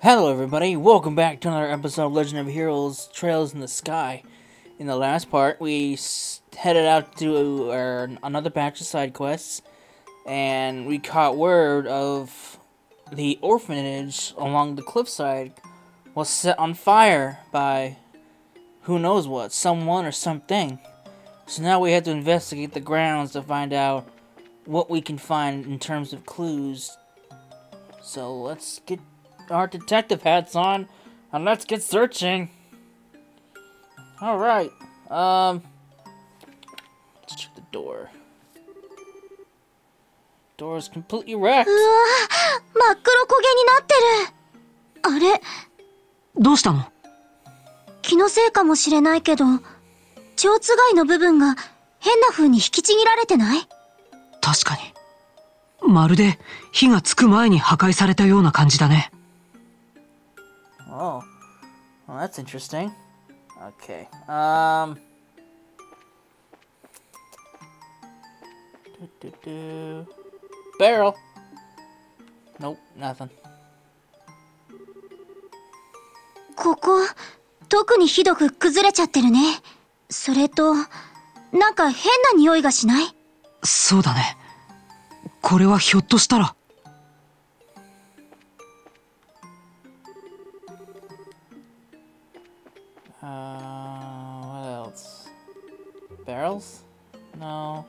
Hello everybody, welcome back to another episode of Legend of Heroes Trails in the Sky. In the last part, we headed out to another batch of side quests, and we caught word of the orphanage along the cliffside was set on fire by who knows what, someone or something. So now we have to investigate the grounds to find out what we can find in terms of clues. So let's get our detective hats on and let's get searching. Alright, let's check the door. Door is completely wrecked. うわぁ、真っ黒焦げになってる。あれ、 どうしたの？ 気のせいかもしれないけど、蝶つがいの部分が変な風に引きちぎられてない？ 確かに。まるで火がつく前に破壊されたような感じだね。 Oh, well, that's interesting. Okay, barrel. Nope, nothing. ここ、特にひどく崩れちゃってるね。それと、なんか変な匂いがしない？ そうだね。これはひょっとしたら。 What else? Barrels? No.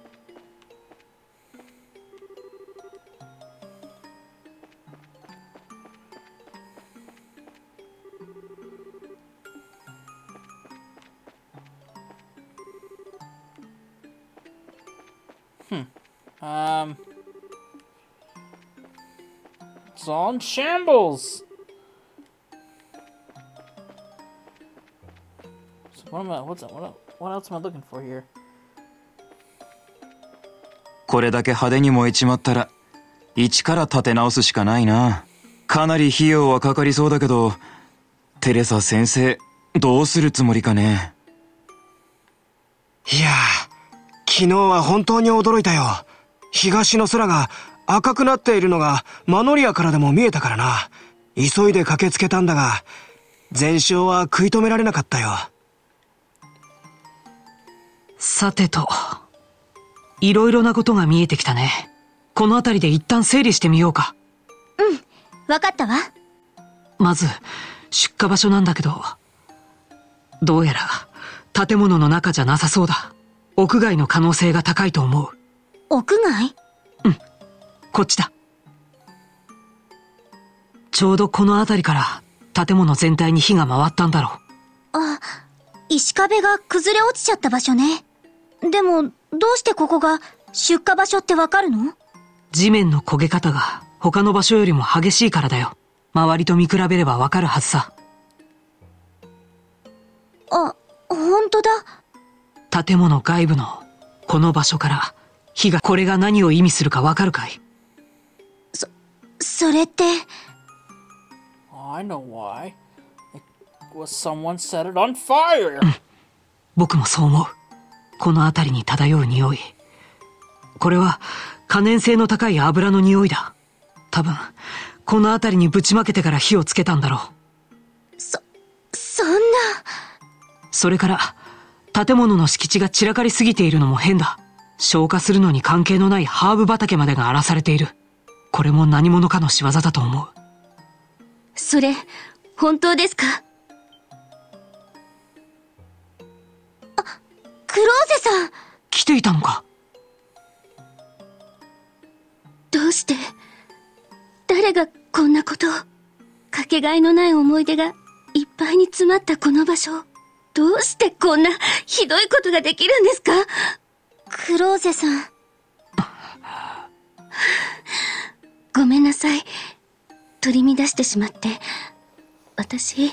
It's all in shambles. So what else am I looking for here? これだけ派手に燃えちまったら一から立て直すしかないな。かなり費用はかかりそうだけど、テレサ先生どうするつもりかね。 いやー、昨日は本当に驚いたよ。東の空が赤くなっているのがマノリアからでも見えたからな。急いで駆けつけたんだが、全焼は食い止められなかったよ。 さてと、いろいろなことが見えてきたね。この辺りで一旦整理してみようか。 うん、わかったわ。 まず、出火場所なんだけど、どうやら建物の中じゃなさそうだ。屋外の可能性が高いと思う。 屋外？ うん、こっちだ。ちょうどこの辺りから建物全体に火が回ったんだろう。 あ、石壁が崩れ落ちちゃった場所ね。でも、どうしてここが出火場所ってわかるの？ 地面の焦げ方が他の場所よりも激しいからだよ。周りと見比べればわかるはずさ。 あ、ほんとだ。 建物外部のこの場所から火が、これが何を意味するかわかるかい？ それって。 I know why. It was someone set it on fire. 僕もそう思う。この辺りに漂う匂い。これは可燃性の高い油の匂いだ。多分、この辺りにぶちまけてから火をつけたんだろう。 そんな。 それから、建物の敷地が散らかりすぎているのも変だ。消火するのに関係のないハーブ畑までが荒らされている。これも何者かの仕業だと思う。 それ、本当ですか？あ、クローゼさん。 来ていたのか？ どうして、誰がこんなことを。かけがえのない思い出がいっぱいに詰まったこの場所。どうしてこんなひどいことができるんですか？クローゼさん。ごめんなさい。取り乱してしまって。私。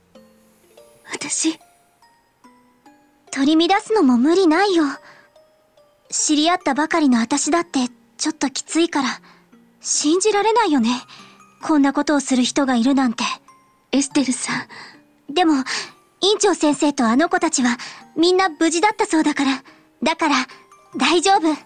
取り乱すのも無理ないよ。知り合ったばかりの私だってちょっときついから。信じられないよね。こんなことをする人がいるなんて。エステルさん。でも、院長先生とあの子たちはみんな無事だったそうだから。だから、大丈夫。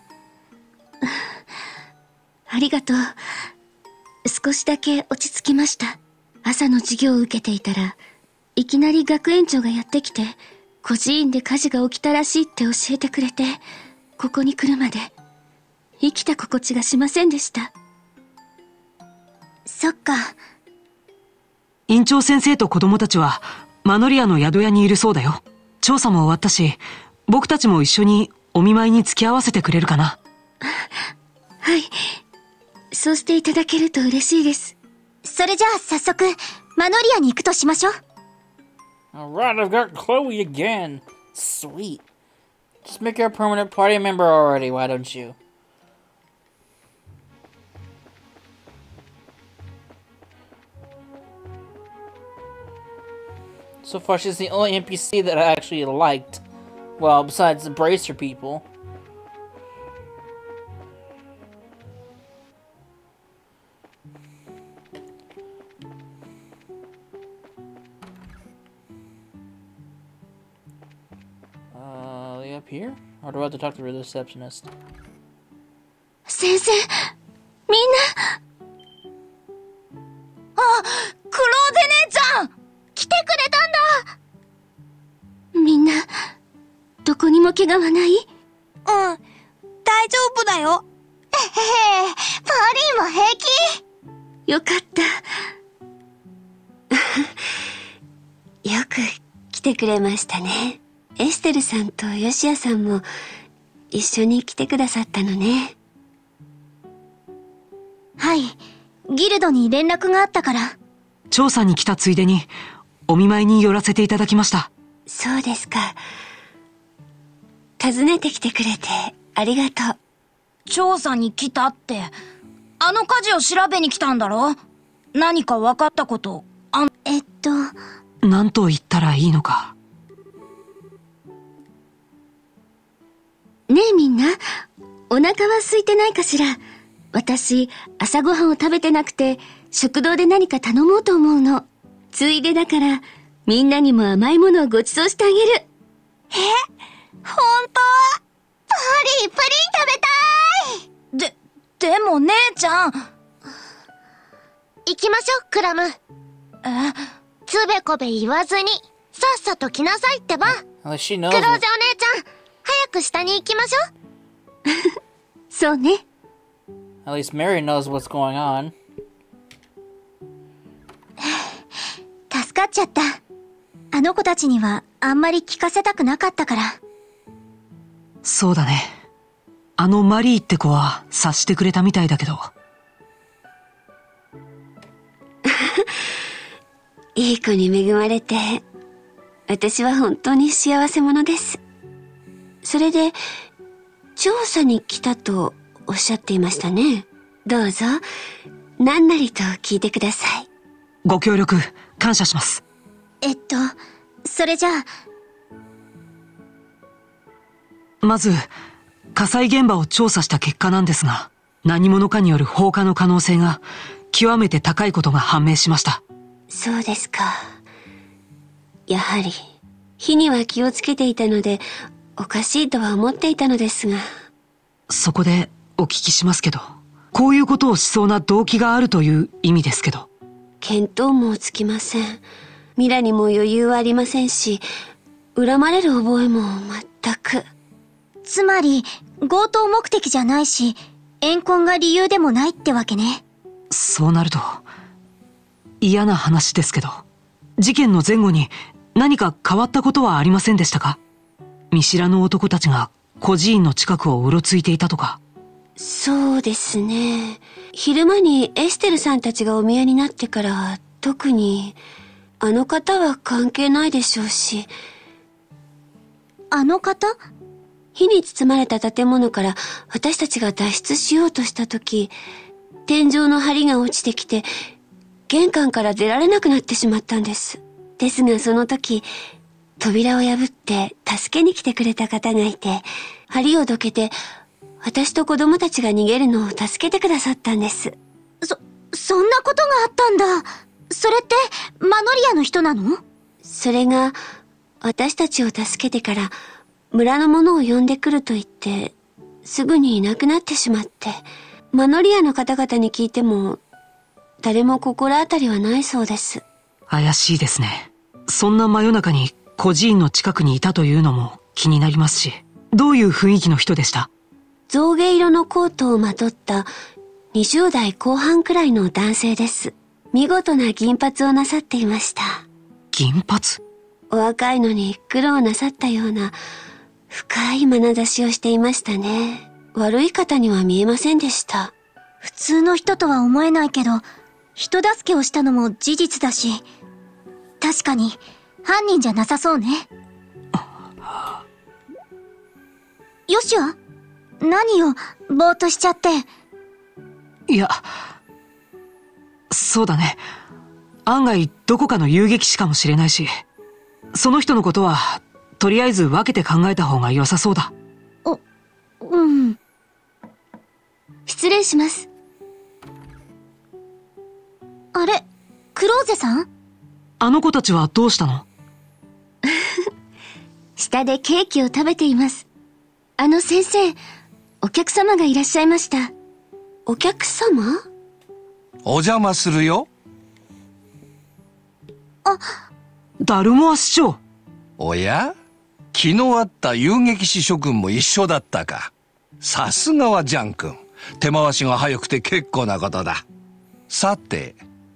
ありがとう。少しだけ落ち着きました。 朝の授業を受けていたら、いきなり学園長がやってきて、孤児院で火事が起きたらしいって教えてくれて、ここに来るまで、生きた心地がしませんでした。そっか。 院長先生と子供たちは、マノリアの宿屋にいるそうだよ。調査も終わったし、僕たちも一緒にお見舞いに付き合わせてくれるかな。 はい。そうしていただけると嬉しいです。それじゃあ早速、マノリアに行くとしましょう。 Alright, I've got Chloe again. Sweet. Just make her a permanent party member already, why don't you? So far, she's the only NPC that I actually liked. Well, besides the Bracer people. Are they up here? Or do I have to talk to the receptionist? 先生、みんな。あ、クローゼ姉ちゃん来てくれたんだ。みんな、どこにも怪我はない？うん、大丈夫だよ。へへ、パリーも平気。よかった。よく来てくれましたね。エステルさんとヨシアさんも一緒に来てくださったのね。はい、ギルドに連絡があったから。 調査に来たついでに、お見舞いに寄らせていただきました。 そうですか。訪ねてきてくれてありがとう。 調査に来たって、あの火事を調べに来たんだろ？何か分かったこと、 なんと言ったらいいのか。 ねえみんな、お腹は空いてないかしら。私、朝ごはんを食べてなくて、食堂で何か頼もうと思うの。ついでだから、みんなにも甘いものをご馳走してあげる。え？ほんと？プリン食べたい！ でも姉ちゃん。 行きましょう、クラム。つべこべ言わずに、さっさと来なさいってば。クローゼお姉ちゃん、早く下に行きましょう。そうね。 At least Mary knows what's going on. 助かっちゃった。あの子たちにはあんまり聞かせたくなかったから。 そうだね。あのマリーって子は察してくれたみたいだけど。 いい子に恵まれて、私は本当に幸せ者です。それで、調査に来たとおっしゃっていましたね。どうぞ、何なりと聞いてください。 ご協力、感謝します。 それじゃあ。 まず、火災現場を調査した結果なんですが、何者かによる放火の可能性が極めて高いことが判明しました。 そうですか。やはり、火には気をつけていたので、おかしいとは思っていたのですが。 そこでお聞きしますけど、こういうことをしそうな動機があるという意味ですけど。 見当もつきません。ミラにも余裕はありませんし、恨まれる覚えも全く。つまり、強盗目的じゃないし、怨恨が理由でもないってわけね。 そうなると、嫌な話ですけど、事件の前後に何か変わったことはありませんでしたか？見知らぬ男たちが孤児院の近くをうろついていたとか。 そうですね。昼間にエステルさんたちがお見えになってから特にあの方は関係ないでしょうし。あの方？火に包まれた建物から私たちが脱出しようとした時、天井の梁が落ちてきて玄関から出られなくなってしまったんです。ですがその時、扉を破って助けに来てくれた方がいて、梁をどけて私と子供たちが逃げるのを助けてくださったんです。そんなことがあったんだ。それってマノリアの人なの？それが私たちを助けてから村の者を呼んでくると言ってすぐにいなくなってしまって、マノリアの方々に聞いても誰も心当たりはないそうです。 怪しいですね。そんな真夜中に孤児院の近くにいたというのも気になりますし、どういう雰囲気の人でした？ 象牙色のコートをまとった20代後半くらいの男性です。見事な銀髪をなさっていました。 銀髪？ お若いのに苦労なさったような深い眼差しをしていましたね。悪い方には見えませんでした。 普通の人とは思えないけど、人助けをしたのも事実だし、確かに犯人じゃなさそうね。よしは？何よ、ぼーっとしちゃって。 いや、そうだね。案外どこかの遊撃士かもしれないし、その人のことはとりあえず分けて考えた方が良さそうだ。 うん。 失礼します。 あれ、クローゼさん？ あの子たちはどうしたの？ 下でケーキを食べています。先生、お客様がいらっしゃいました。お客様？ お邪魔するよ。 ダルモア市長。 おや？昨日会った遊撃士諸君も一緒だったか。さすがはジャン君。手回しが早くて結構なことだ。さて、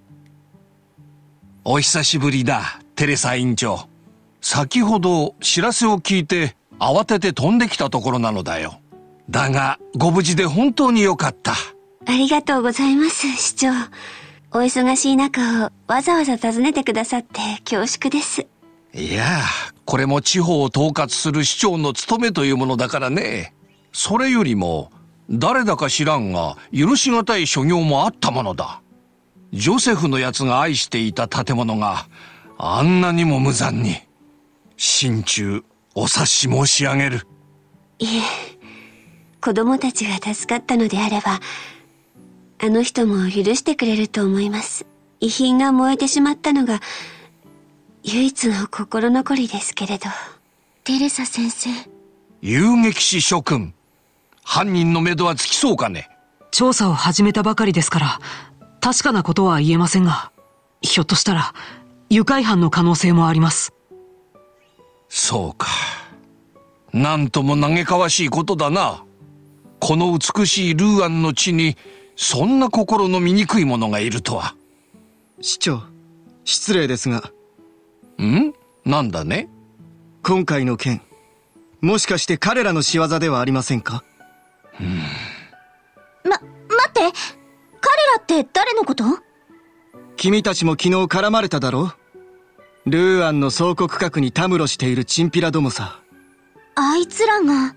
お久しぶりだ、テレサ院長。先ほど知らせを聞いて慌てて飛んできたところなのだよ。だがご無事で本当によかった。 ありがとうございます、市長。お忙しい中をわざわざ訪ねてくださって恐縮です。 いや、これも地方を統括する市長の務めというものだからね。それよりも誰だか知らんが許しがたい所業もあったものだ。ジョセフのやつが愛していた建物があんなにも無残に。心中お察し申し上げる。 いえ、子供たちが助かったのであれば、あの人も許してくれると思います。遺品が燃えてしまったのが唯一の心残りですけれど。 テレサ先生。 遊撃士諸君、犯人の目処はつきそうかね？ 調査を始めたばかりですから確かなことは言えませんが、ひょっとしたら愉快犯の可能性もあります。 そうか。なんとも嘆かわしいことだな。この美しいルーアンの地にそんな心の醜い者がいるとは。 市長、失礼ですが。 なんだね？ 今回の件、もしかして彼らの仕業ではありませんか？ 待って、彼らって誰のこと？ 君たちも昨日絡まれただろう？ルーアンの倉庫区画にたむろしているチンピラどもさ。 あいつらが。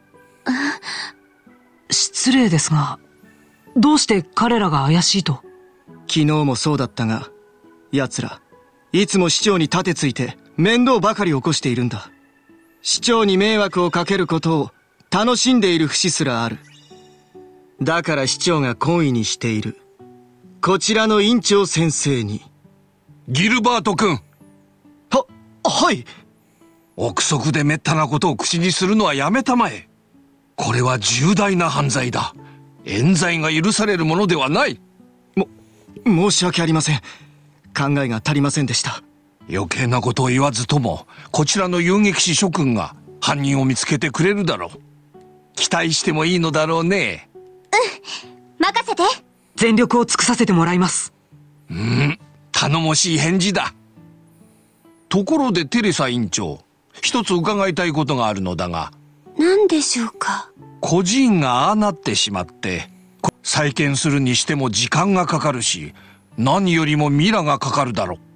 失礼ですが、どうして彼らが怪しいと？ 昨日もそうだったが、奴らいつも市長に盾ついて面倒ばかり起こしているんだ。市長に迷惑をかけることを楽しんでいる節すらある。だから市長が懇意にしているこちらの院長先生に。 ギルバート君。 はい。 憶測でめったなことを口にするのはやめたまえ。これは重大な犯罪だ。冤罪が許されるものではない。 申し訳ありません。考えが足りませんでした。 余計なことを言わずとも、こちらの遊撃士諸君が犯人を見つけてくれるだろう。期待してもいいのだろうね。 任せて。 全力を尽くさせてもらいます。 頼もしい返事だ。ところでテレサ院長、一つ伺いたいことがあるのだが。 何でしょうか？ 孤児院がああなってしまって、再建するにしても時間がかかるし、何よりもミラがかかるだろう。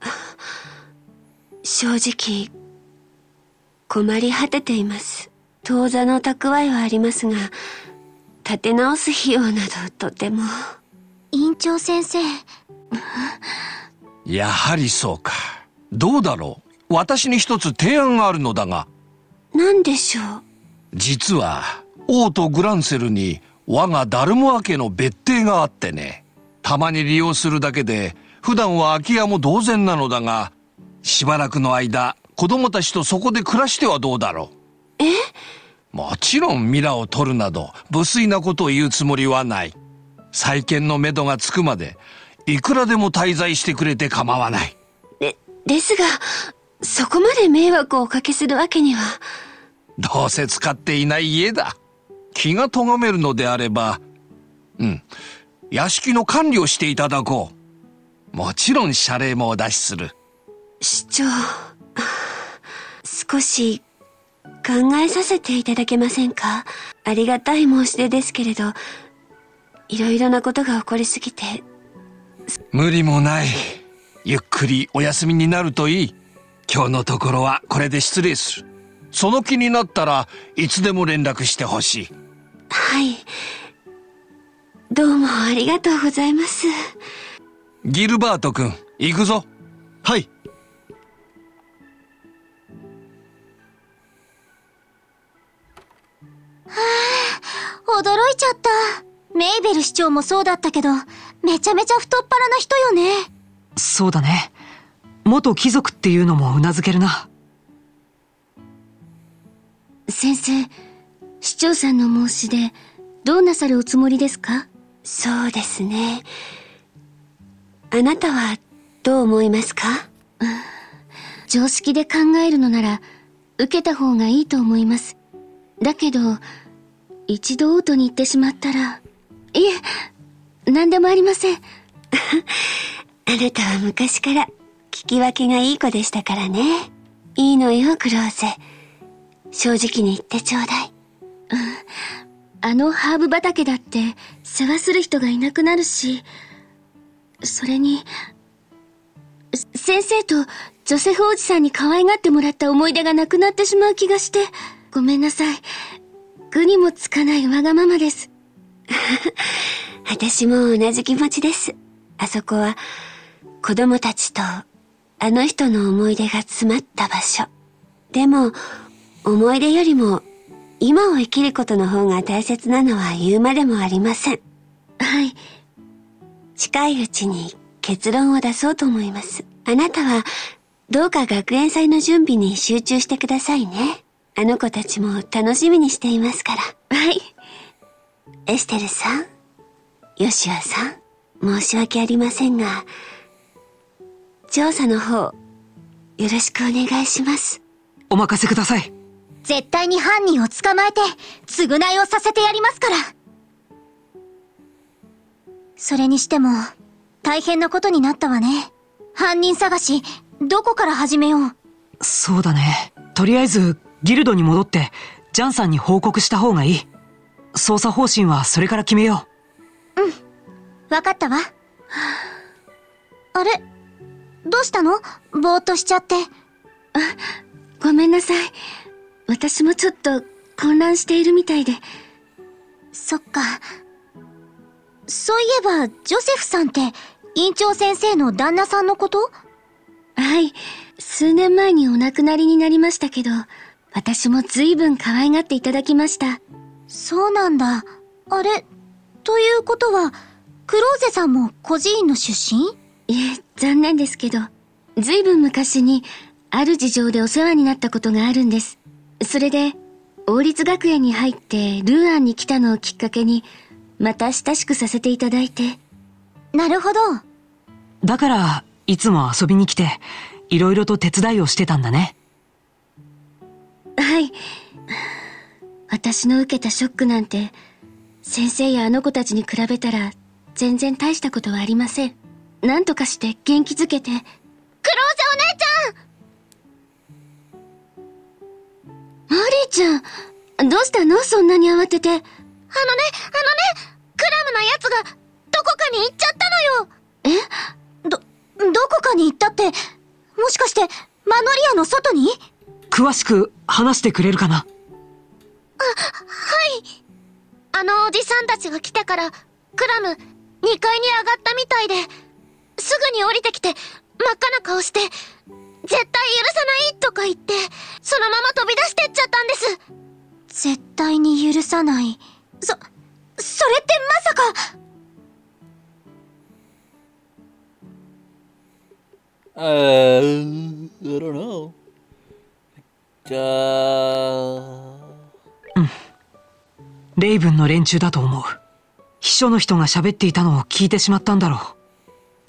正直困り果てています。当座の蓄えはありますが、立て直す費用などとても。 院長先生。 やはりそうか。どうだろう。私に一つ提案があるのだが。 何でしょう？ 実は王とグランセルに我がダルモア家の別邸があってね。たまに利用するだけで普段は空き家も同然なのだが、しばらくの間子供たちとそこで暮らしてはどうだろう。もちろんミラを取るなど無粋なことを言うつもりはない。再建のめどがつくまでいくらでも滞在してくれて構わない。 ですが、そこまで迷惑をおかけするわけには。 どうせ使っていない家だ。気が咎めるのであれば、屋敷の管理をしていただこう。もちろん謝礼もお出しする。 市長、少し考えさせていただけませんか？ありがたい申し出ですけれど、いろいろなことが起こりすぎて。 無理もない。ゆっくりお休みになるといい。今日のところはこれで失礼する。その気になったらいつでも連絡してほしい。 はい。どうもありがとうございます。 ギルバート君、行くぞ。 はい。 驚いちゃった。メイベル市長もそうだったけど、めちゃめちゃ太っ腹な人よね。 そうだね。元貴族っていうのもうなずけるな。 先生、市長さんの申し出、どうなさるおつもりですか？ そうですね。あなたはどう思いますか？ 常識で考えるのなら、受けた方がいいと思います。だけど、一度王都に行ってしまったら、いえ、何でもありません。 あなたは昔から聞き分けがいい子でしたからね。いいのよ、クローゼ。正直に言ってちょうだい。 あのハーブ畑だって世話する人がいなくなるし、それに、先生とジョセフおじさんに可愛がってもらった思い出がなくなってしまう気がして、ごめんなさい。具にもつかないわがままです。 私も同じ気持ちです。あそこは子供たちとあの人の思い出が詰まった場所。でも思い出よりも今を生きることの方が大切なのは言うまでもありません。 はい。 近いうちに結論を出そうと思います。あなたはどうか学園祭の準備に集中してくださいね。あの子たちも楽しみにしていますから。 はい。 エステルさん、ヨシアさん、申し訳ありませんが、調査の方、よろしくお願いします。 お任せください。 絶対に犯人を捕まえて、償いをさせてやりますから。それにしても、大変なことになったわね。犯人探し、どこから始めよう。 そうだね。とりあえず、ギルドに戻って、ジャンさんに報告した方がいい。捜査方針はそれから決めよう。うん。わかったわ。あれ？どうしたの？ぼーっとしちゃって。ごめんなさい。私もちょっと混乱しているみたいで。そっか。そういえば、ジョセフさんって、院長先生の旦那さんのこと？はい。数年前にお亡くなりになりましたけど、私も随分可愛がっていただきました。そうなんだ。あれ、ということは、クローゼさんも孤児院の出身？いえ、残念ですけど、随分昔に、ある事情でお世話になったことがあるんです。それで、王立学園に入ってルーアンに来たのをきっかけに、また親しくさせていただいて。なるほど。 だから、いつも遊びに来て、いろいろと手伝いをしてたんだね。 はい。私の受けたショックなんて、先生やあの子たちに比べたら、全然大したことはありません。なんとかして元気づけて。クローゼお姉ちゃん！マリーちゃん、どうしたの？そんなに慌てて。クラムな奴が、どこかに行っちゃったのよ！どこかに行ったって、もしかして、マノリアの外に？ 詳しく話してくれるかな？ はい。あのおじさんたちが来てから、クラム、2階に上がったみたいで、すぐに降りてきて、真っ赤な顔して、絶対許さないとか言って、そのまま飛び出してっちゃったんです。絶対に許さない。それってまさか。 I don't know. レイブンの連中だと思う。秘書の人が喋っていたのを聞いてしまったんだろう。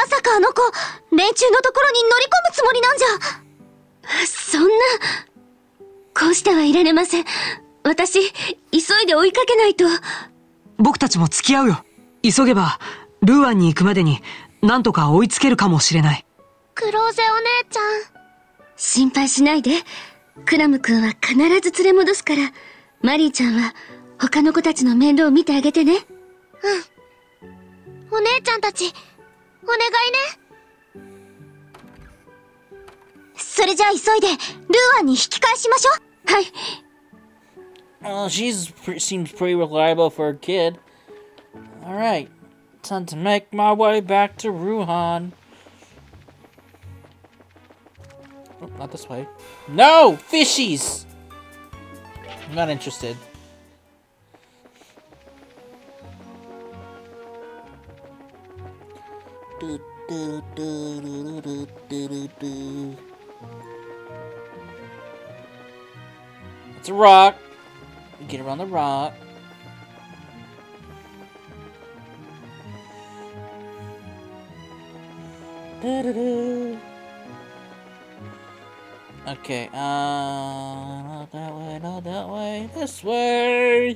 まさかあの子、連中のところに乗り込むつもりなんじゃ。 そんな。こうしてはいられません。私、急いで追いかけないと。 僕たちも付き合うよ。急げば、ルーアンに行くまでに、なんとか追いつけるかもしれない。 クローゼお姉ちゃん。 心配しないで。クラム君は必ず連れ戻すから、マリーちゃんは他の子たちの面倒を見てあげてね。 お姉ちゃんたち、お願いね。それじゃあ急いで、ルーアンに引き返しましょう。はい。 Seems pretty reliable for a kid. Alright, time to make my way back to Ruhan. Oh, not this way. No! Fishies! I'm not interested. It's a rock. Get around the rock. Okay, not that way, not that way, this way!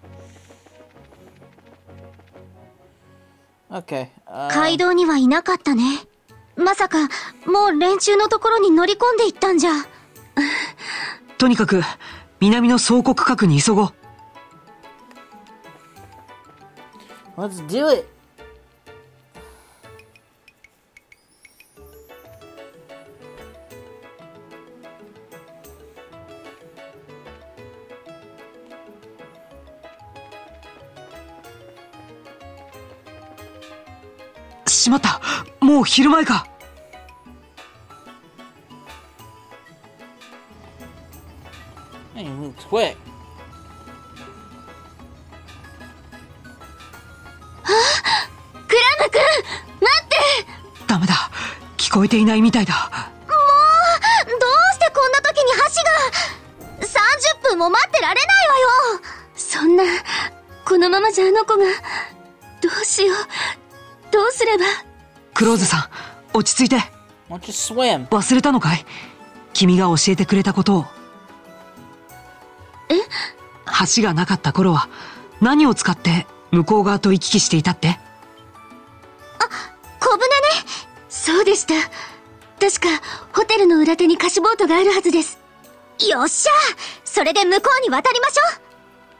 Okay, 街道にはいなかったね。まさか、もう連中のところに乗り込んでいったんじゃ。 とにかく、南の総国閣に急ごう。 Let's do it! しまった、もう昼前か。 Hey, move quick. クラム君、待って。 ダメだ、聞こえていないみたいだ。 もう、どうしてこんな時に橋が。30分も待ってられないわよ。 そんな、このままじゃあの子が。どうしよう。どうすれば。 クローズさん、落ち着いて。 Why don't you swim? 忘れたのかい？君が教えてくれたことを。 え？ 橋がなかった頃は何を使って向こう側と行き来していたって？ 小舟ね。 そうでした。確かホテルの裏手に貸しボートがあるはずです。 よっしゃ、それで向こうに渡りましょう。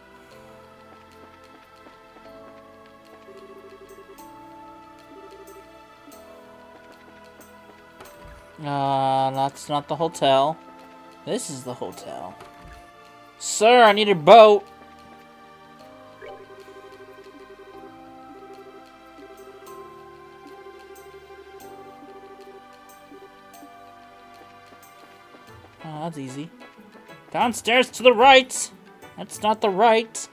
That's not the hotel. This is the hotel. Sir, I need a boat. Oh, that's easy. Downstairs to the right. That's not the right.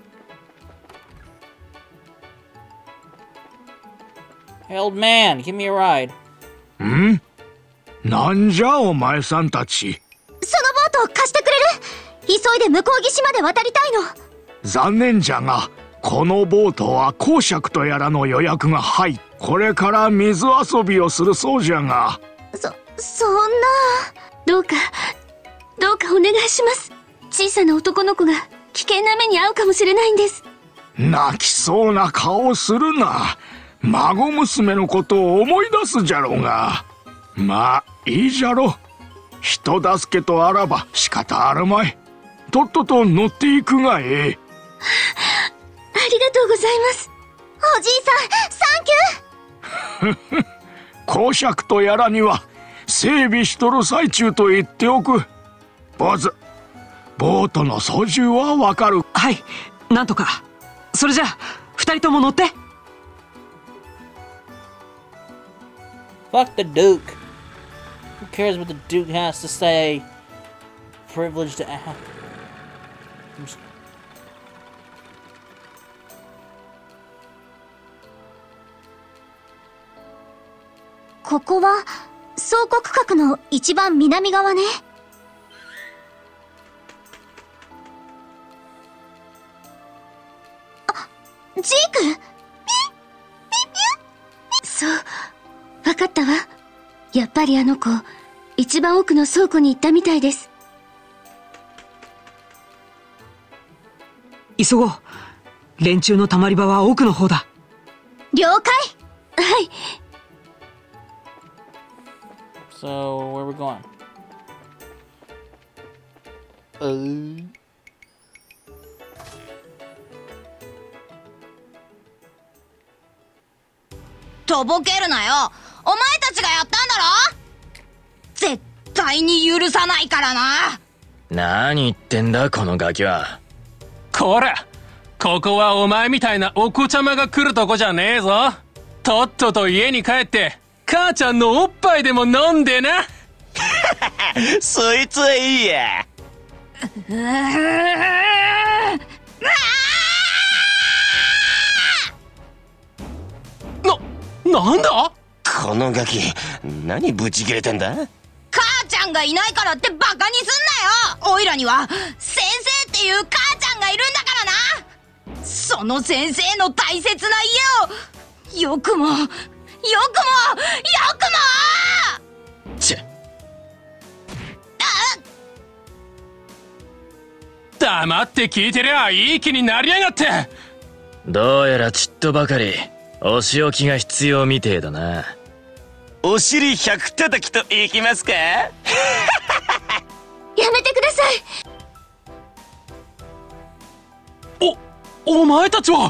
Hey, old man, give me a ride. ん？なんじゃお前さんたち。 そのボートを貸してくれる？急いで向こう岸まで渡りたいの。 残念じゃが、このボートは公爵とやらの予約が入っ、これから水遊びをするそうじゃが。 そんな。 どうかお願いします。小さな男の子が危険な目に遭うかもしれないんです。 泣きそうな顔をするな。孫娘のことを思い出すじゃろうが。まあいいじゃろ。人助けとあらば仕方あるまい。とっとと乗っていくがええ。 ありがとうございます。 おじいさん、サンキュー。 公爵とやらには整備しとる最中と言っておく。坊主、ボートの操縦はわかる？ はい、なんとか。それじゃあ二人とも乗って。 Fuck the Duke. Who cares what the Duke has to say? Privileged to act. ここは総国閣の一番南側ね。あ、ジーク。 そう、 わかったわ。やっぱりあの子、一番奥の倉庫に行ったみたいです。 急ごう。連中の溜まり場は奥の方だ。 了解。はい。 So, where are we going? とぼけるなよ。お前たちがやったんだろ。絶対に許さないからな。 何言ってんだこのガキは。 こら、ここはお前みたいなお子ちゃまが来るとこじゃねえぞ。とっとと家に帰って母ちゃんのおっぱいでも飲んでな。 そいつはいいや。 なんだこのガキ、何ブチ切れてんだ。 母ちゃんがいないからってバカにすんなよ。おいらには先生っていう母ちゃんがいるんだからな。その先生の大切な家をよくもちぇ。 黙って聞いてりゃいい気になりやがって。 どうやらちっとばかりお仕置きが必要みてえだな。お尻100叩きといきますか。やめてください。 お前たちは。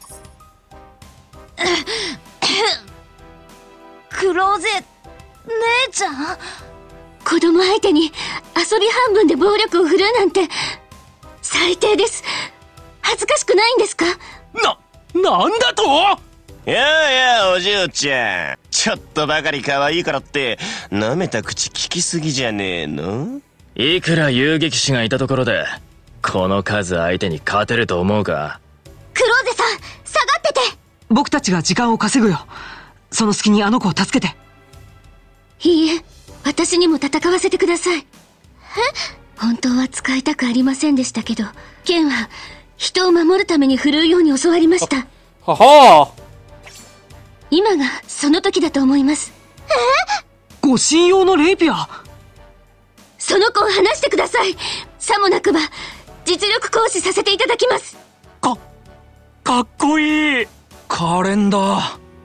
クローゼ姉ちゃん。 子供相手に遊び半分で暴力を振るうなんて最低です。恥ずかしくないんですか。 なんだと。 やあお嬢ちゃん、ちょっとばかり可愛いからって舐めた口聞きすぎじゃねえの。いくら遊撃士がいたところでこの数相手に勝てると思うか。 クローゼさん、下がってて。 僕たちが時間を稼ぐよ。その隙にあの子を助けて。 いいえ、私にも戦わせてください。本当は使いたくありませんでしたけど、剣は人を守るために振るうように教わりました。 はは。 今がその時だと思います。 護身用のレイピア。 その子を離してください。さもなくば実力行使させていただきます。 かっこいい。カレンダ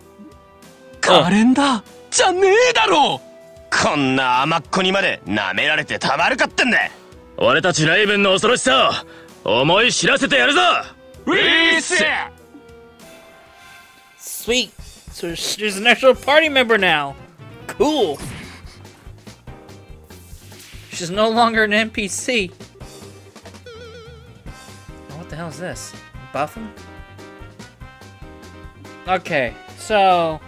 ーじゃねえだろ。 こんな甘っ子にまで舐められてたまるかってんだ。俺たちライブンの恐ろしさを思い知らせてやるぞ。 ウィース。 Sweet. So she's an actual party member now. Cool. She's no longer an NPC. What the hell is this? Buffing? Okay, so...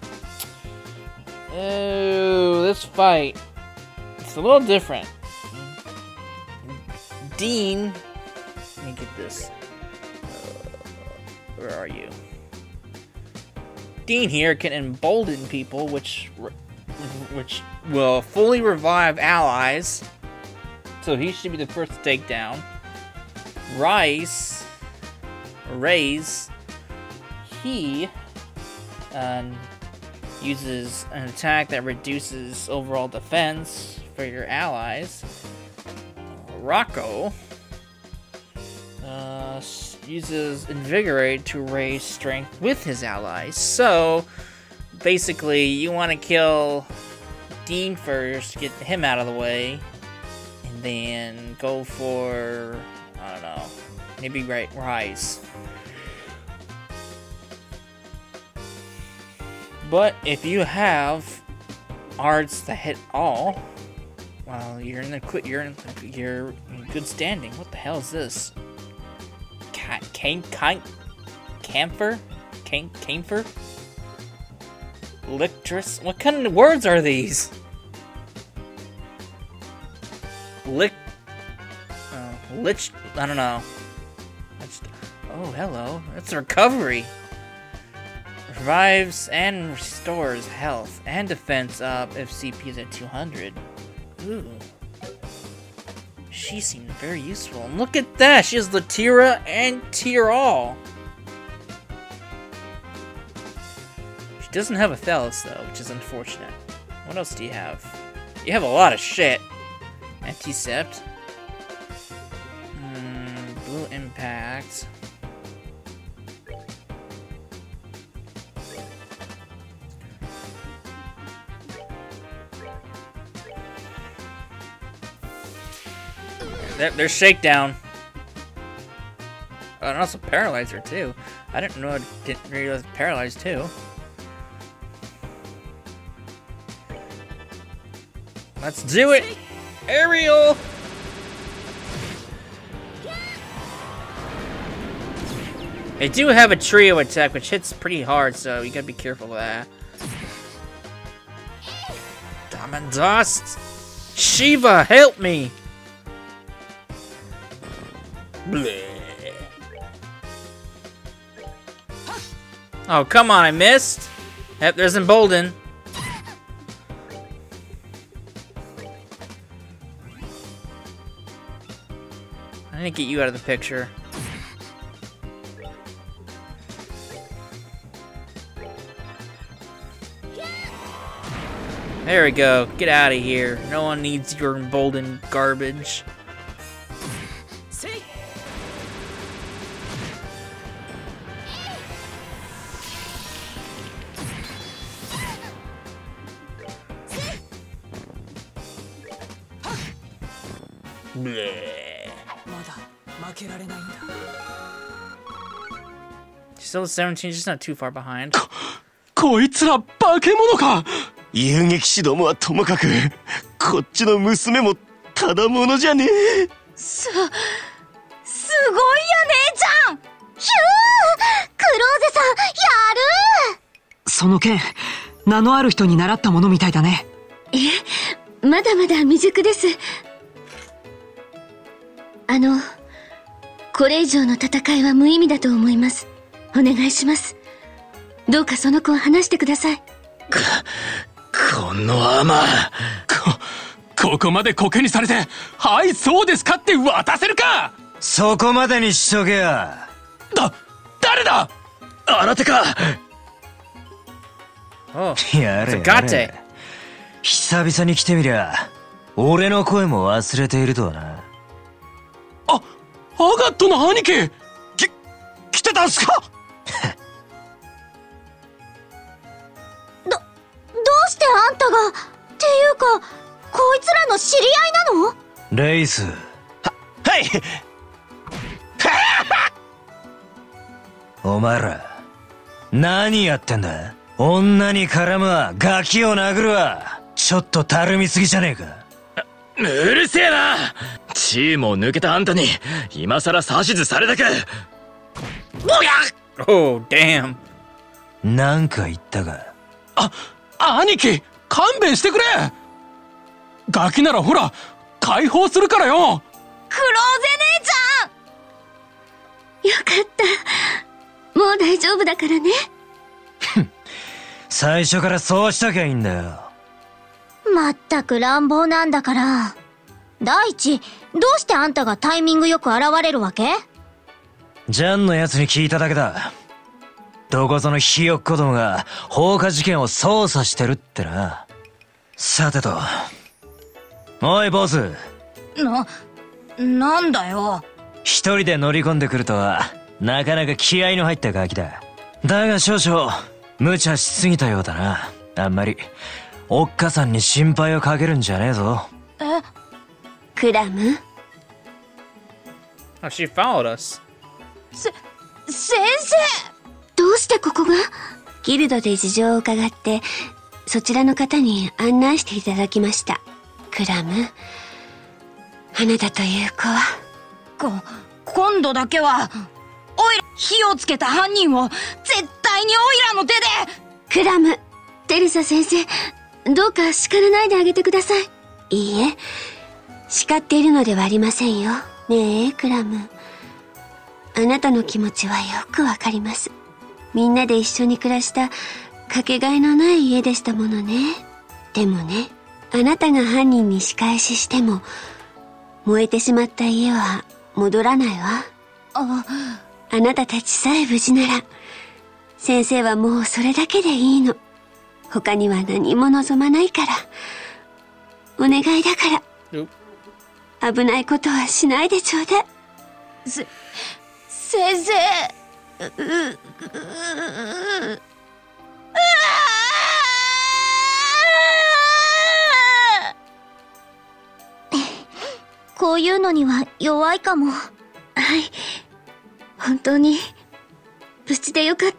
this fight... It's a little different. Dean... Let me get this. Where are you? Dean here can embolden people, which will fully revive allies. So he should be the first to take down. Raise, he uses an attack that reduces overall defense for your allies. Rocco uses Invigorate to raise strength with his allies. So, basically, you want to kill Dean first, get him out of the way, and then go for, I don't know, maybe Rise. But if you have arts that hit all, well, you're in good standing. What the hell is this? Camphor? Lictrus? What kind of words are these? Lich, I don't know. Oh, hello. It's recovery. Revives and restores health and defense up if CP is at 200. Ooh. She seemed very useful. And look at that! She has Latira and Tirol. He doesn't have a Thales, though, which is unfortunate. What else do you have? You have a lot of shit. Anticept. Blue Impact. There's Shakedown. Oh, and also Paralyzer, too. I didn't realize Paralyzed, too. Let's do it! Aerial! They do have a trio attack, which hits pretty hard, so you gotta be careful of that. Diamond Dust! Shiva, help me! Bleh. Oh, come on, I missed! Yep, there's Embolden. I didn't get you out of the picture. There we go. Get out of here. No one needs your Embolden garbage. Still 17, just not too far behind. こいつら化け物か。 遊撃士どもはともかく、こっちの娘もただものじゃねえ。 すごいよ、姉ちゃん。ひゅー、クローゼさん、やる。 その剣、名のある人に習ったものみたいだね。 まだまだ未熟です。これ以上の戦いは無意味だと思います。お願いします。どうかその子を離してください。 この甘。ここまでコケにされて、はいそうですかって渡せるか。 そこまでにしとけや。 誰だ。 新手か。 やれやれ。久々に来てみりゃ俺の声も忘れているとはな。 アガットの兄貴来てたんすか。 どうしてあんたがっていうかこいつらの知り合いなの？ レイス。 はいお前ら何やってんだ。女に絡むわ、ガキを殴るわ。ちょっとたるみすぎじゃねえか。 うるせえな。チームを抜けたあんたに今さら指図されたか。おやっ。 Oh, damn. なんか言ったか。 兄貴勘弁してくれ。ガキならほら解放するからよ。 クローゼ姉ちゃん。 よかった。もう大丈夫だからね。 最初からそうしときゃいいんだよ。 まったく乱暴なんだから。第一、どうしてあんたがタイミングよく現れるわけ？ ジャンのやつに聞いただけだ。どこぞのひよっこどもが放火事件を捜査してるってな。さてと、おいボス。 なんだよ。 一人で乗り込んでくるとはなかなか気合の入ったガキだ。だが少々無茶しすぎたようだな。あんまりおっかさんに心配をかけるんじゃねえぞ。 クラム。 Oh, she followed us. 先生。 どうしてここが？ギルドで事情を伺ってそちらの方に案内していただきました。クラム、あなたという子は今度だけはオイラ火をつけた犯人を絶対にオイラの手で。 クラム、テレサ先生、どうか叱らないであげてください。いいえ、叱っているのではありませんよ。ねえクラム、あなたの気持ちはよくわかります。みんなで一緒に暮らしたかけがえのない家でしたものね。でもね、あなたが犯人に仕返ししても燃えてしまった家は戻らないわ。あなたたちさえ無事なら先生はもうそれだけでいいの。 他には何も望まないから。お願いだから。危ないことはしないでちょうだい。 先生。 こういうのには弱いかも。 はい。本当に、無事でよかった。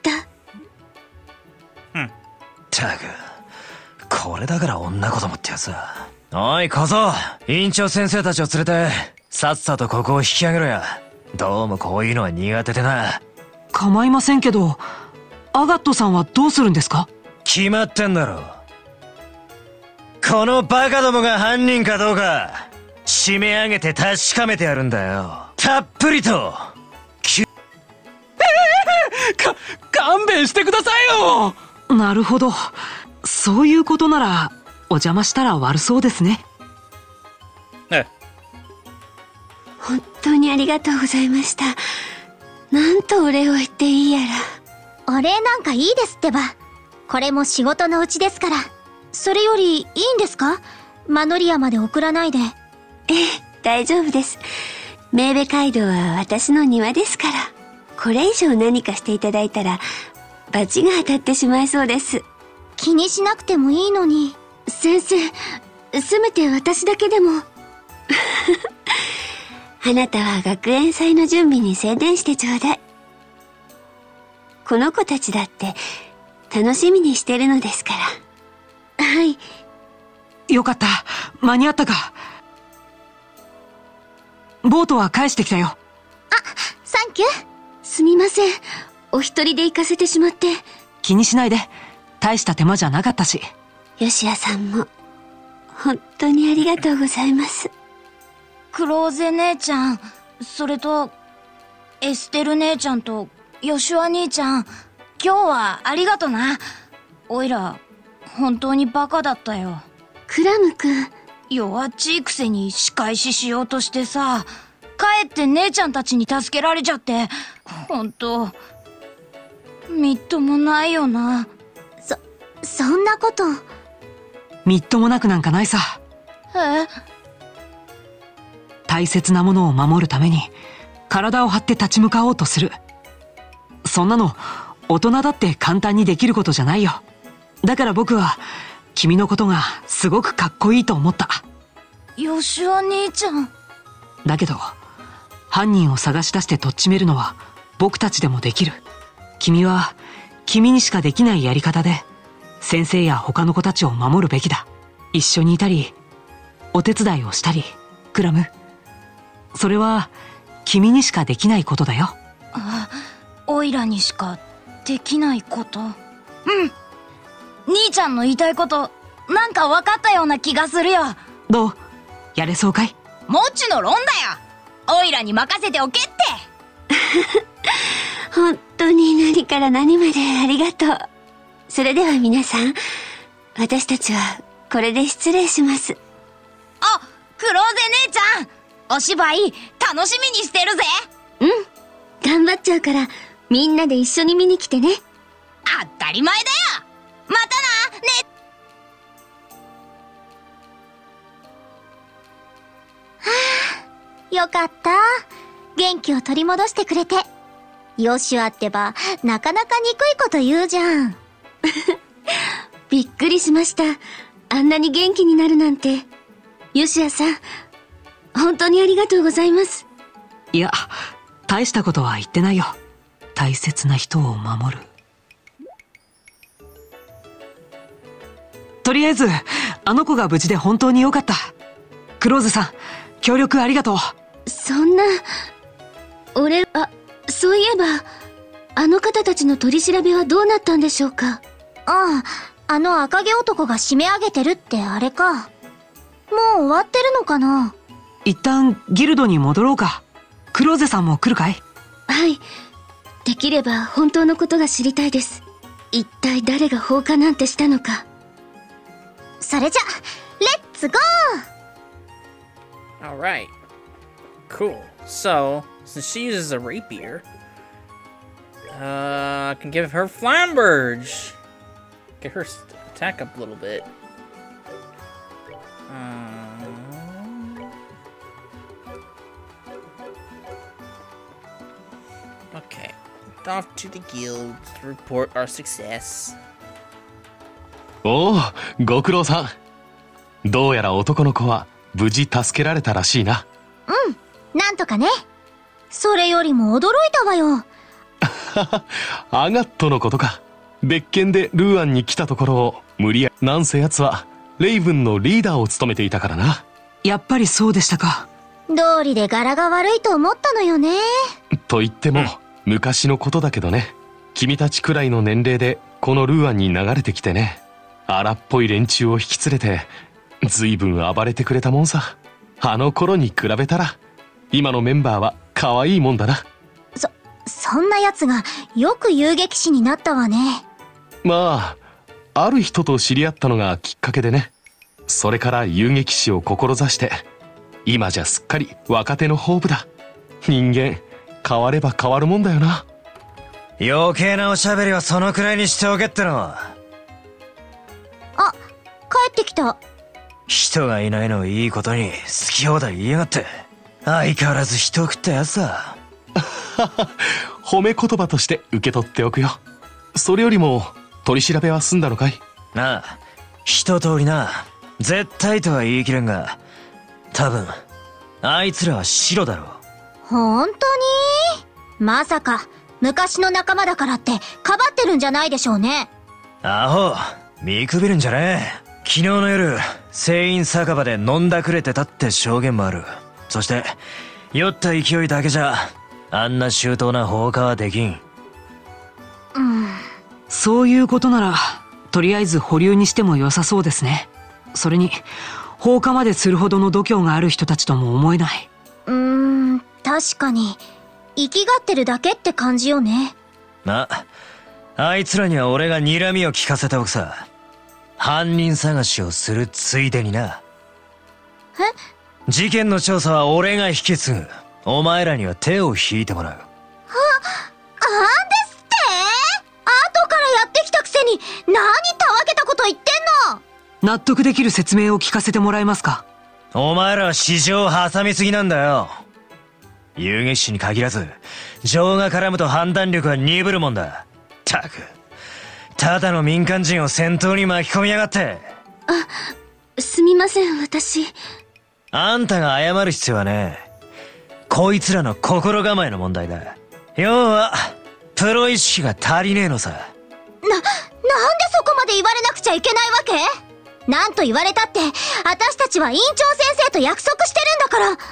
ったく、これだから女子供ってやつだ。おい小僧、院長先生たちを連れて、さっさとここを引き上げろや。どうもこういうのは苦手でな。 構いませんけど、アガットさんはどうするんですか？ 決まってんだろ。このバカどもが犯人かどうか、締め上げて確かめてやるんだよ。たっぷりと。 勘弁してくださいよ。 なるほど。そういうことなら、お邪魔したら悪そうですね。 本当にありがとうございました。なんとお礼を言っていいやら。お礼なんかいいですってば。これも仕事のうちですから。それよりいいんですか？マノリアまで送らないで。 ええ、大丈夫です。メーベ街道は私の庭ですから。これ以上何かしていただいたら、罰が当たってしまいそうです。 気にしなくてもいいのに。 先生、せめて私だけでも。あなたは学園祭の準備に専念してちょうだい。この子たちだって楽しみにしてるのですから。はい。 よかった。間に合ったか。ボートは返してきたよ。あ、 サンキュー。 すみません。お一人で行かせてしまって。 気にしないで。大した手間じゃなかったし。 ヨシアさんも、本当にありがとうございます。 クローゼ姉ちゃん、それと、エステル姉ちゃんと、ヨシュア兄ちゃん、今日はありがとな。おいら、本当にバカだったよ。 クラム君。 弱っちいくせに仕返ししようとしてさ、かえって姉ちゃんたちに助けられちゃって、本当みっともないよな。 そんなこと。 みっともなくなんかないさ。大切なものを守るために体を張って立ち向かおうとする。そんなの大人だって簡単にできることじゃないよ。だから僕は君のことがすごくかっこいいと思った。 ヨシュア兄ちゃん。 だけど犯人を探し出してとっちめるのは僕たちでもできる。君は君にしかできないやり方で先生や他の子たちを守るべきだ。一緒にいたりお手伝いをしたり。クラム、それは君にしかできないことだよ。 オイラにしかできないこと。兄ちゃんの言いたいことなんか分かったような気がするよ。 どう？やれそうかい？ もちのろんだよ。オイラに任せておけって。 本当に何から何までありがとう。それでは皆さん、私たちはこれで失礼します。 あ、クローゼ姉ちゃん、お芝居楽しみにしてるぜ。 頑張っちゃうからみんなで一緒に見に来てね。 当たり前だよ。またな、ね。 よかった。元気を取り戻してくれて。ヨシュアってば、なかなか憎いこと言うじゃん。 びっくりしました。あんなに元気になるなんて。ヨシアさん、本当にありがとうございます。 いや、大したことは言ってないよ。大切な人を守る。とりあえず、あの子が無事で本当によかった。クローズさん、協力ありがとう。 そんな、そういえば、あの方たちの取り調べはどうなったんでしょうか？ あの赤毛男が締め上げてるってあれか。もう終わってるのかな？ 一旦ギルドに戻ろうか。クローゼさんも来るかい？ はい。できれば本当のことが知りたいです。一体誰が放火なんてしたのか。 それじゃ、レッツゴー! Alright. Cool. So, since she uses a rapier, I can give her Flamberge. Get her attack up a little bit. Okay. Off to the guild to report our success. おお、ご苦労さん。どうやら男の子は無事助けられたらしいな。 うん、なんとかね。それよりも驚いたわよ。 アガットのことか。別件でルーアンに来たところを無理やり。なんせ奴はレイブンのリーダーを務めていたからな。 やっぱりそうでしたか。 道理で柄が悪いと思ったのよね。 と言っても、昔のことだけどね。君たちくらいの年齢でこのルーアンに流れてきてね。荒っぽい連中を引き連れて随分暴れてくれたもんさ。あの頃に比べたら今のメンバーは可愛いもんだな。 そんな奴がよく遊撃士になったわね。 まあ、ある人と知り合ったのがきっかけでね。それから遊撃士を志して今じゃすっかり若手のホープだ。人間変われば変わるもんだよな。 余計なおしゃべりはそのくらいにしておけっての。 あ、帰ってきた。 人がいないのをいいことに好き放題言いやがって。相変わらず人を食ったやつだ。 褒め言葉として受け取っておくよ。それよりも取り調べは済んだのかい？ なあ、一通りな。絶対とは言い切れんが、多分あいつらは白だろう。 本当に？まさか昔の仲間だからってかばってるんじゃないでしょうね。 アホ、見くびるんじゃねえ。昨日の夜聖院酒場で飲んだくれてたって証言もある。そして酔った勢いだけじゃあんな周到な放火はできん。 そういうことならとりあえず保留にしても良さそうですね。それに放火までするほどの度胸がある人たちとも思えない。 確かに生きがってるだけって感じよね。 あいつらには俺が睨みを利かせておくさ。犯人探しをするついでにな。事件の調査は俺が引き継ぐ。お前らには手を引いてもらう。 なんですって？後からやってきたくせに何たわけたこと言ってんの？ 納得できる説明を聞かせてもらえますか？ お前らは市場を挟みすぎなんだよ。遊撃士に限らず情が絡むと判断力は鈍るもんだ。たく、ただの民間人を戦闘に巻き込みやがって。 すみません、私。 あんたが謝る必要はねえ。こいつらの心構えの問題だ。要はプロ意識が足りねえのさ。 なんでそこまで言われなくちゃいけないわけ？なんと言われたって私たちは院長先生と約束してるんだから。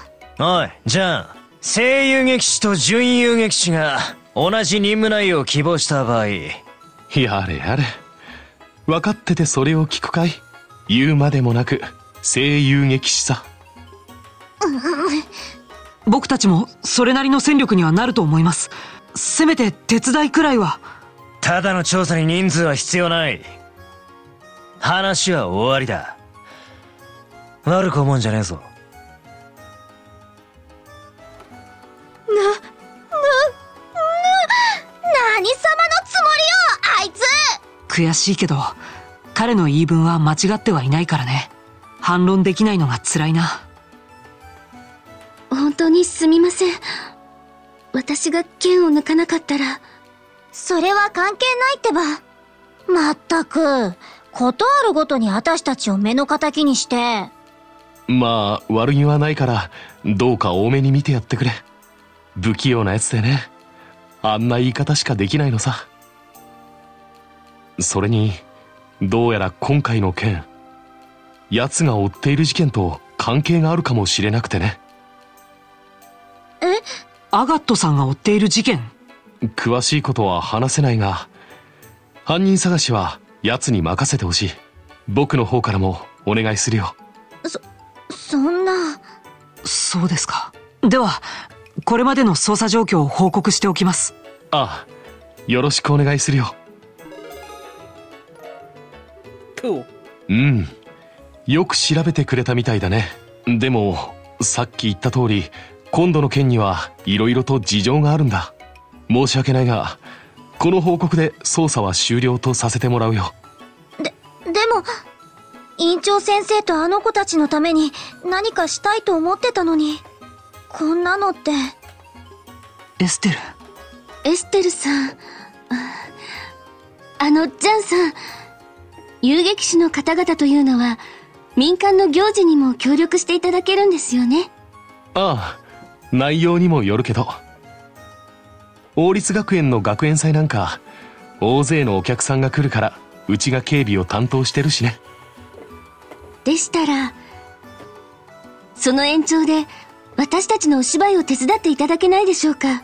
おい、じゃあ正遊撃士と準遊撃士が同じ任務内容を希望した場合。 やれやれ、分かっててそれを聞くかい？言うまでもなく正遊撃士さ。 僕たちもそれなりの戦力にはなると思います。せめて手伝いくらいは。 ただの調査に人数は必要ない。話は終わりだ。悪く思うんじゃねえぞ。 何様のつもりよ、あいつ。 悔しいけど彼の言い分は間違ってはいないからね。反論できないのが辛いな。 本当にすみません。私が剣を抜かなかったら。 それは関係ないってば。まったく、ことあるごとに私たちを目の敵にして。 まあ悪気はないからどうか多めに見てやってくれ。不器用なやつでね。あんな言い方しかできないのさ。それにどうやら今回の件、奴が追っている事件と関係があるかもしれなくてね。 アガットさんが追っている事件？ 詳しいことは話せないが、犯人探しは奴に任せてほしい。僕の方からもお願いするよ。 そんな。 そうですか。ではこれまでの捜査状況を報告しておきます。 ああ、よろしくお願いするよ。よく調べてくれたみたいだね。でもさっき言った通り今度の件にはいろいろと事情があるんだ。申し訳ないがこの報告で捜査は終了とさせてもらうよ。 で院長先生とあの子たちのために何かしたいと思ってたのに、こんなのって。 エステル。 エステルさん。ジャンさん。遊撃士の方々というのは、民間の行事にも協力していただけるんですよね。 ああ、内容にもよるけど。王立学園の学園祭なんか、大勢のお客さんが来るから、うちが警備を担当してるしね。 でしたら、その延長で、私たちのお芝居を手伝っていただけないでしょうか。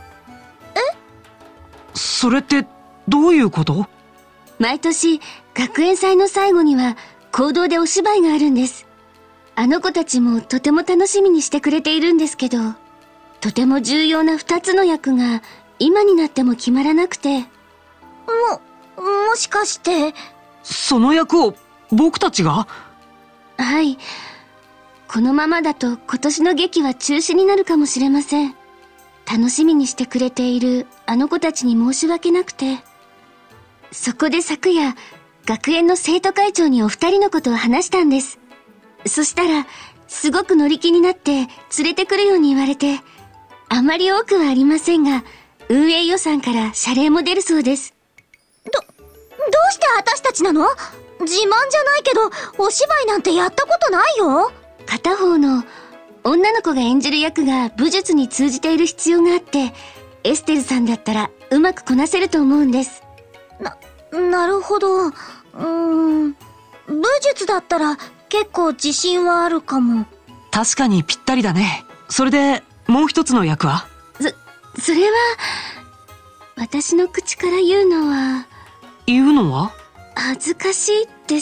それってどういうこと？ 毎年学園祭の最後には講堂でお芝居があるんです。あの子たちもとても楽しみにしてくれているんですけど、とても重要な2つの役が今になっても決まらなくて。 もしかして。 その役を僕たちが？ はい。このままだと今年の劇は中止になるかもしれません。楽しみにしてくれているあの子たちに申し訳なくて。そこで昨夜、学園の生徒会長にお二人のことを話したんです。そしたら、すごく乗り気になって連れてくるように言われて、あまり多くはありませんが、運営予算から謝礼も出るそうです。 どうして私たちなの？自慢じゃないけど、お芝居なんてやったことないよ。 片方の女の子が演じる役が武術に通じている必要があって、エステルさんだったらうまくこなせると思うんです。 なるほど。武術だったら結構自信はあるかも。 確かにぴったりだね。それでもう一つの役は？ それは私の口から言うのは恥ずかしいです。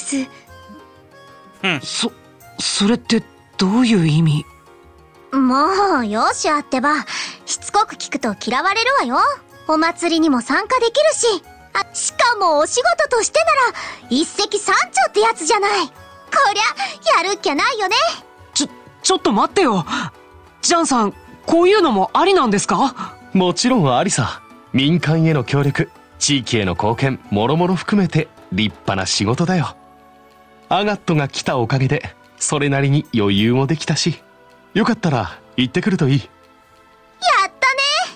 それってどういう意味？ もうよしあってば、しつこく聞くと嫌われるわよ。お祭りにも参加できるし、しかもお仕事としてなら一石三鳥ってやつじゃない。こりゃやるっきゃないよね。 ちょっと待ってよ。ジャンさん、こういうのもありなんですか？ もちろんありさ。民間への協力、地域への貢献、もろもろ含めて立派な仕事だよ。アガットが来たおかげでそれなりに余裕もできたし、よかったら行ってくるといい。 やったね。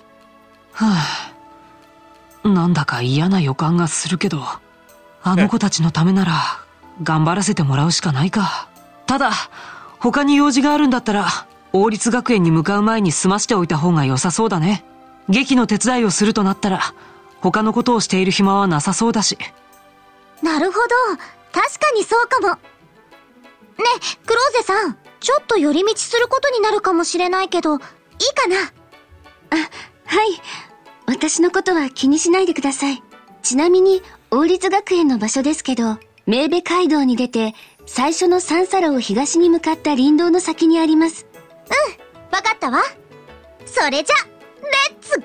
なんだか嫌な予感がするけど、あの子たちのためなら頑張らせてもらうしかないか。ただ他に用事があるんだったら王立学園に向かう前に済ましておいた方が良さそうだね。劇の手伝いをするとなったら他のことをしている暇はなさそうだし。 なるほど、確かにそうかも。ねえクローゼさん、ちょっと寄り道することになるかもしれないけどいいかな？ はい、私のことは気にしないでください。ちなみに王立学園の場所ですけど、メーベ街道に出て最初の三皿を東に向かった林道の先にあります。 わかったわ。それじゃレッツゴ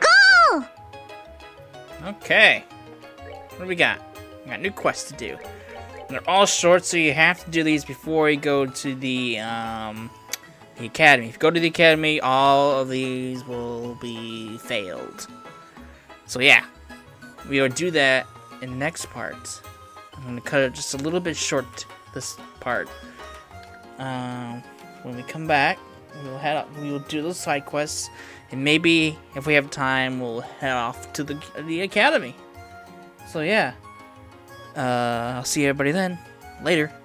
ー。 Okay, what do we got? We got new quests to do. They're all short, so you have to do these before you go to the academy. If you go to the academy, all of these will be failed. So yeah, we will do that in the next part. I'm going to cut it just a little bit short, this part. When we come back, we will do those side quests, and maybe if we have time, we'll head off to the academy. So yeah, I'll see everybody then. Later.